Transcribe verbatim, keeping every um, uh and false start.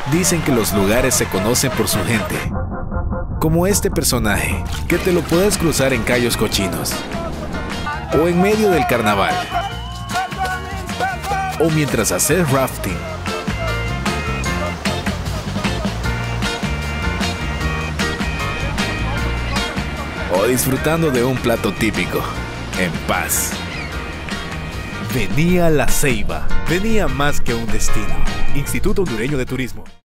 Dicen que los lugares se conocen por su gente, como este personaje, que te lo puedes cruzar en Cayos Cochinos, o en medio del carnaval, o mientras haces rafting, o disfrutando de un plato típico, en paz. Venía La Ceiba, venía más que un destino. Instituto Hondureño de Turismo.